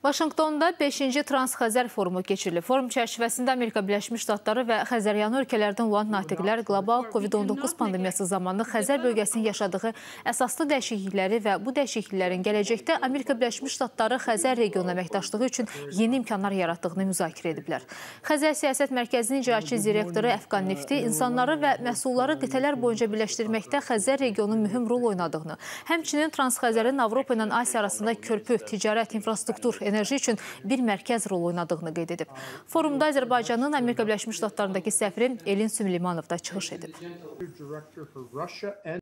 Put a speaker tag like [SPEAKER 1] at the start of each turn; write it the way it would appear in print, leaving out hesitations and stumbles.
[SPEAKER 1] Vaşinqtonda 5-ci Trans-Xəzər forumu keçirilib. Forum çərçivəsində Amerika Birləşmiş Ştatları və Xəzəryanı ölkələrdən olan natiqlər qlobal COVID-19 pandemiyası zamanı Xəzər bölgəsinin yaşadığı əsaslı dəyişiklikləri və bu dəyişikliklərin gələcəkdə Amerika Birləşmiş Ştatları Xəzər regionu əməkdaşlığı üçün yeni imkanlar yaratdığını müzakirə ediblər. Xəzər Siyasət Mərkəzinin icraçı direktoru Əfqan Nefti insanları və məhsulları qitələr boyunca birləşdirməkdə Xəzər regionunun mühüm rol oynadığını, həmçinin Trans-Xəzərin Avropa ilə Asiya arasında körpü, ticarət, infrastruktur, enerji üçün bir mərkəz rol oynadığını qeyd edib. Forumda Azərbaycanın Amerika Birləşmiş Ştatlarındakı səfiri Elin Süleymanov da çıxış edib.